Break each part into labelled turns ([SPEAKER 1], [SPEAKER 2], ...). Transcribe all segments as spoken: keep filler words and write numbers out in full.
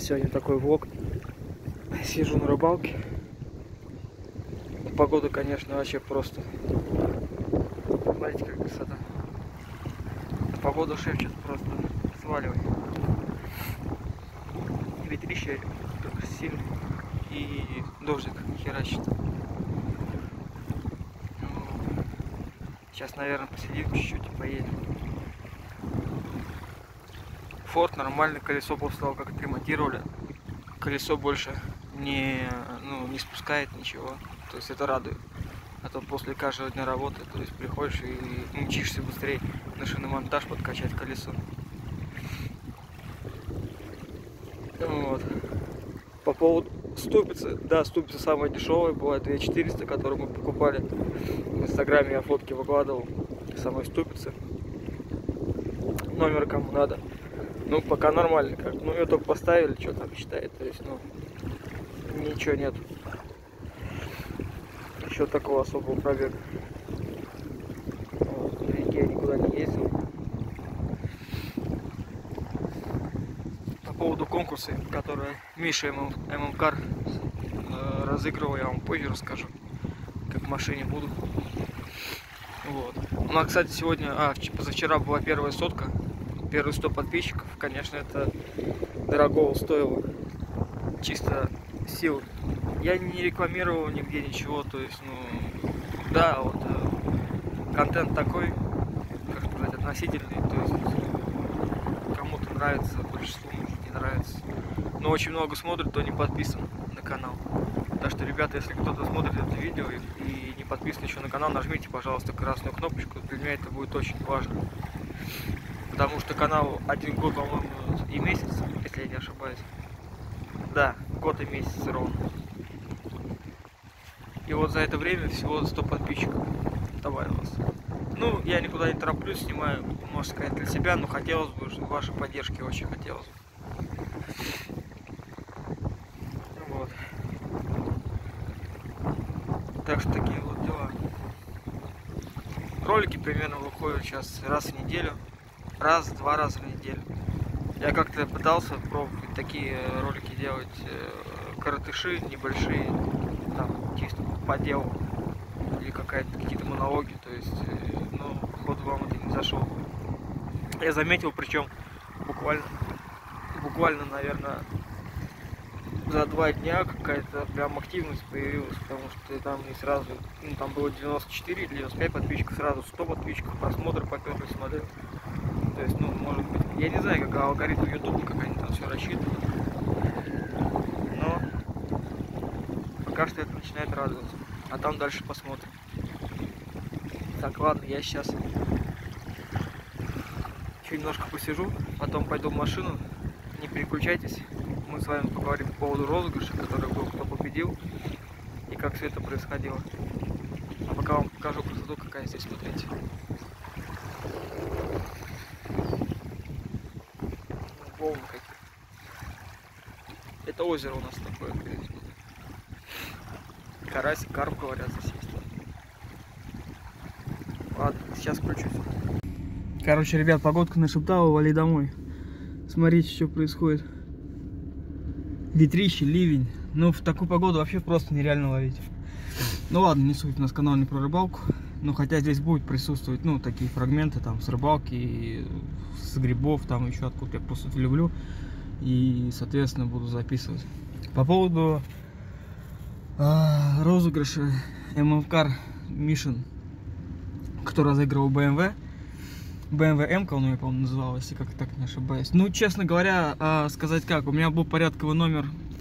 [SPEAKER 1] Сегодня такой влог. Сижу на рыбалке. Погода, конечно, вообще просто. Смотрите, как красота. Погода шепчет просто. Сваливай. Ветрище сильный. И дождик херачит. Сейчас, наверное, посидим чуть-чуть и поедем. Форд нормально, колесо после того, как отремонтировали. Колесо больше не, ну, не спускает ничего. То есть это радует. А то после каждого дня работы, то есть приходишь и мчишься быстрее на шиномонтаж подкачать колесо. Вот. По поводу ступицы. Да, ступица самая дешевая, бывает две тысячи четыреста, которую мы покупали. В инстаграме я фотки выкладывал самой ступицы. Номер кому надо. Ну, пока нормально как. Ну, ее только поставили, что там считает. То есть, ну, ничего нет. Еще такого особого пробега. Вот, на реке я никуда не ездил. По поводу конкурса, который Миша эм эм кар э, разыгрывал, я вам позже расскажу, как в машине буду. Вот. У нас, кстати, сегодня, а, позавчера была первая сотка. Первые сто подписчиков, конечно, это дорого стоило, чисто сил. Я не рекламировал нигде ничего, то есть, ну, да, вот э, контент такой, как сказать, относительный, то есть кому-то нравится, большинству может не нравится. Но очень много смотрит, кто не подписан на канал. Так что, ребята, если кто-то смотрит это видео и, и не подписан еще на канал, нажмите, пожалуйста, красную кнопочку, для меня это будет очень важно. Потому что канал один год, по-моему, и месяц, если я не ошибаюсь. Да, год и месяц ровно. И вот за это время всего сто подписчиков добавилось. Ну, я никуда не тороплюсь, снимаю, можно сказать, для себя, но хотелось бы, вашей поддержки очень хотелось. Вот. Так что такие вот дела. Ролики примерно выходят сейчас раз в неделю. Раз-два раза в неделю. Я как-то пытался пробовать такие ролики делать, э, коротыши небольшие, там чисто по делу, или какая-то какие-то монологи, то есть, э, ну, походу вам это не зашло. Я заметил, причем буквально, буквально, наверное, за два дня какая-то прям активность появилась, потому что там не сразу, ну, там было девяносто четыре или девяносто пять подписчиков, сразу сто подписчиков, просмотры поперли, смотрел. То есть, ну, может быть, я не знаю, как алгоритм YouTube, как они там все рассчитывают, но пока что это начинает радовать, а там дальше посмотрим. Так, ладно, я сейчас еще немножко посижу, потом пойду в машину, не переключайтесь, мы с вами поговорим по поводу розыгрыша, который был, кто победил, и как все это происходило. А пока вам покажу красоту, какая здесь, смотрите. Волны какие. Это озеро у нас такое, в принципе. Карасик, карп, говорят, здесь есть. Ладно, сейчас включусь. Короче, ребят, погодка нашептала, вали домой. Смотрите, что происходит. Ветрище, ливень. Ну, в такую погоду вообще просто нереально ловить. Ну ладно, не суть, у нас канал не про рыбалку. Но хотя здесь будет присутствовать, ну, такие фрагменты там с рыбалки, и с грибов, там еще откуда я просто люблю. И, соответственно, буду записывать. По поводу э, розыгрыша эм эм кар Mission, который разыгрывал бэ эм вэ. бэ эм вэ эм, он ее, по-моему, называлась, если как так не ошибаюсь. Ну, честно говоря, э, сказать как, у меня был порядковый номер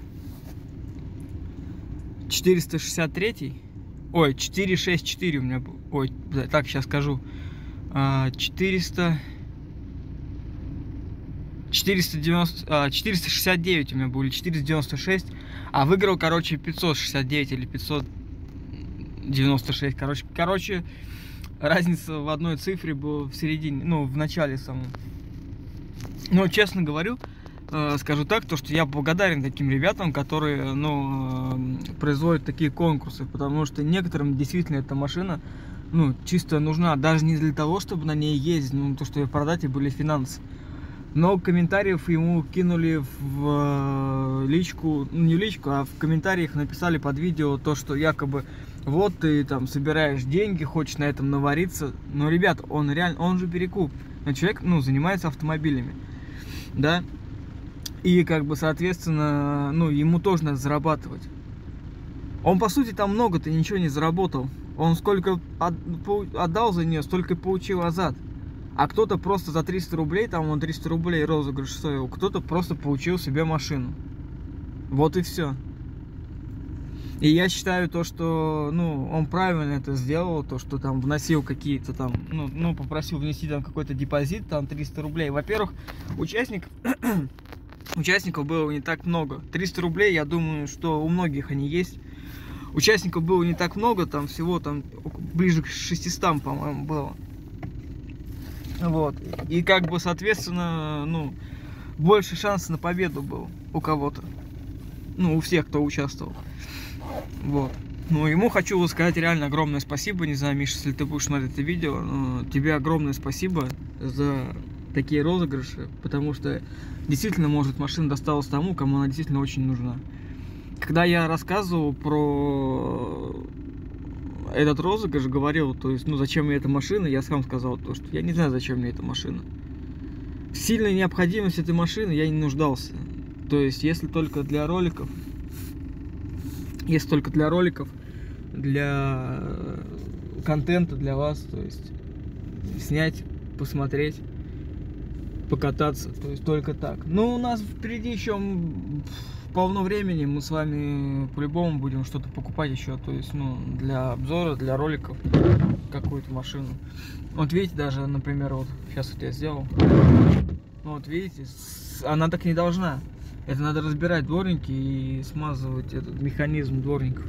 [SPEAKER 1] четыреста шестьдесят три. Ой, четыреста шестьдесят четыре у меня был. Ой, так, сейчас скажу. четыреста... четыреста девяносто... четыреста шестьдесят девять у меня был, или четыреста девяносто шесть. А выиграл, короче, пятьсот шестьдесят девять или пятьсот девяносто шесть. Короче, короче, разница в одной цифре была в середине, ну, в начале самом. Но, честно говорю, скажу так, то что я благодарен таким ребятам, которые, ну, производят такие конкурсы, потому что некоторым действительно эта машина, ну, чисто нужна, даже не для того, чтобы на ней ездить, но то, что ее продать, и были финансы. много комментариев ему кинули в личку, ну не в личку, а в комментариях написали под видео то, что якобы вот ты там собираешь деньги, хочешь на этом навариться. Но, ребят, он реально, он же перекуп. Человек, ну, занимается автомобилями, да, и как бы, соответственно, ну, ему тоже надо зарабатывать. Он, по сути, там много-то ничего не заработал. Он сколько отдал за нее, столько и получил назад. А кто-то просто за триста рублей, там он триста рублей розыгрыш стоил, кто-то просто получил себе машину. Вот и все. И я считаю то, что, ну, он правильно это сделал, то, что там вносил какие-то там, ну, ну попросил внести там какой-то депозит, там триста рублей. Во-первых, участников, участников было не так много. триста рублей, я думаю, что у многих они есть. Участников было не так много, там всего там ближе к шестистам, по-моему, было. Вот. И как бы, соответственно, ну, больше шансов на победу было у кого-то. Ну, у всех, кто участвовал. Вот. Ну, ему хочу сказать реально огромное спасибо. Не знаю, Миша, если ты будешь смотреть это видео, но тебе огромное спасибо за такие розыгрыши, потому что действительно, может, машина досталась тому, кому она действительно очень нужна. Когда я рассказывал про этот розыгрыш, говорил, то есть, ну, зачем мне эта машина, я сам сказал то, что я не знаю, зачем мне эта машина. В сильной необходимости этой машины я не нуждался. То есть, если только для роликов, если только для роликов, для контента для вас, то есть, снять, посмотреть, покататься, то есть, только так. Но у нас впереди еще полно времени, мы с вами по-любому будем что-то покупать еще, то есть, ну, для обзора, для роликов, какую-то машину. Вот видите, даже, например, вот, сейчас вот я сделал, вот видите, она так не должна. Это надо разбирать дворники и смазывать этот механизм дворников.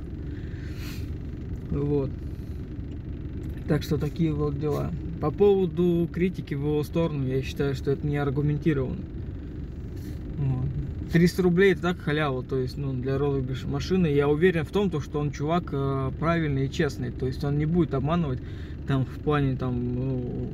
[SPEAKER 1] Вот. Так что такие вот дела. По поводу критики в его сторону, я считаю, что это не аргументировано. Вот. триста рублей это так халява, то есть, ну, для розыгрыша машины. Я уверен в том, что он чувак э, правильный и честный. То есть он не будет обманывать там в плане там, ну,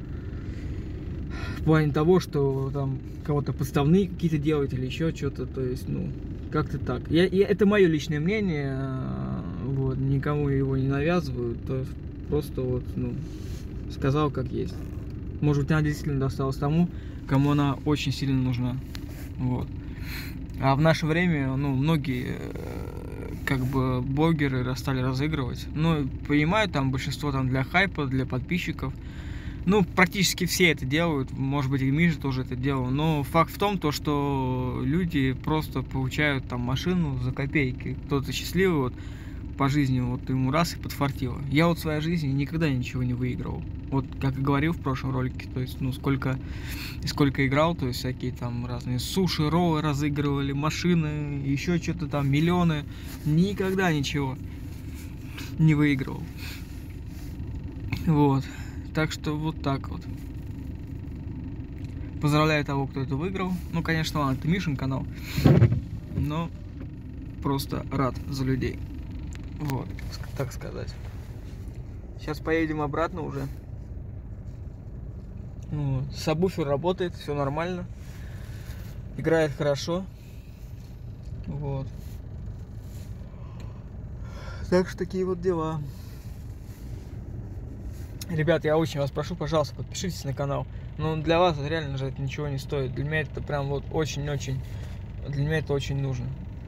[SPEAKER 1] в плане того, что там кого-то подставные какие-то делать или еще что-то. То есть, ну, как-то так. Я, я, это мое личное мнение, э, вот, никому его не навязываю. То есть просто вот, ну, сказал как есть. Может быть, она действительно досталась тому, кому она очень сильно нужна. Вот. А в наше время, ну, многие, как бы, блогеры стали разыгрывать. Ну, понимаю, там большинство там для хайпа, для подписчиков. Ну, практически все это делают. Может быть, и Миша тоже это делал. Но факт в том, то, что люди просто получают там машину за копейки. Кто-то счастливый вот по жизни, вот ему раз и подфартило. Я вот в своей жизни никогда ничего не выигрывал. Вот, как и говорил в прошлом ролике, то есть, ну, сколько, сколько играл, то есть, всякие там разные суши, роллы разыгрывали, машины, еще что-то там, миллионы. Никогда ничего не выигрывал. Вот. Так что вот так вот. Поздравляю того, кто это выиграл. Ну, конечно, ладно, это Мишин канал. Но просто рад за людей. Вот, так сказать. Сейчас поедем обратно уже. Вот. Сабвуфер работает, все нормально. Играет хорошо. Вот. Так что такие вот дела. Ребят, я очень вас прошу, пожалуйста, подпишитесь на канал. Ну, для вас реально же это ничего не стоит. Для меня это прям вот очень-очень, для меня это очень нужно.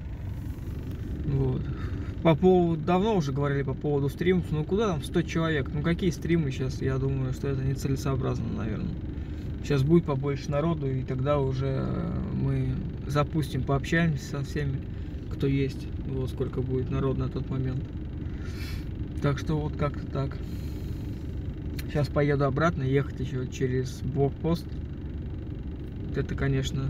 [SPEAKER 1] Вот. По поводу, давно уже говорили по поводу стримов, ну куда там сто человек, ну какие стримы сейчас, я думаю, что это нецелесообразно, наверное. Сейчас будет побольше народу, и тогда уже мы запустим, пообщаемся со всеми, кто есть, вот сколько будет народ на тот момент. Так что вот как-то так. Сейчас поеду обратно, ехать еще через блокпост. Это, конечно...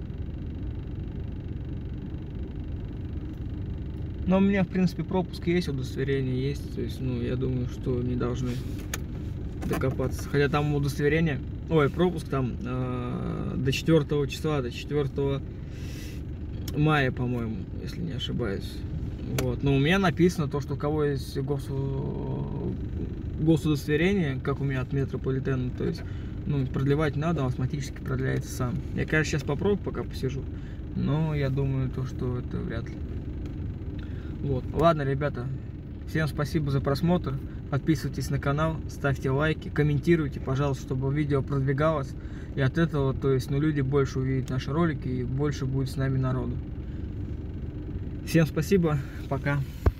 [SPEAKER 1] Но у меня, в принципе, пропуск есть, удостоверение есть. То есть, ну, я думаю, что не должны докопаться. Хотя там удостоверение, ой, пропуск там э, до четвёртого числа, до четвёртого мая, по-моему, если не ошибаюсь. Вот. Но у меня написано то, что у кого есть гос... госудостоверение, как у меня от метрополитена, то есть Ну, продлевать надо, он автоматически продляется сам. Я, конечно, сейчас попробую, пока посижу. Но я думаю, то, что это вряд ли. Вот. Ладно, ребята. Всем спасибо за просмотр. Подписывайтесь на канал, ставьте лайки, комментируйте, пожалуйста, чтобы видео продвигалось. И от этого, то есть, ну, люди больше увидят наши ролики и больше будет с нами народу. Всем спасибо. Пока.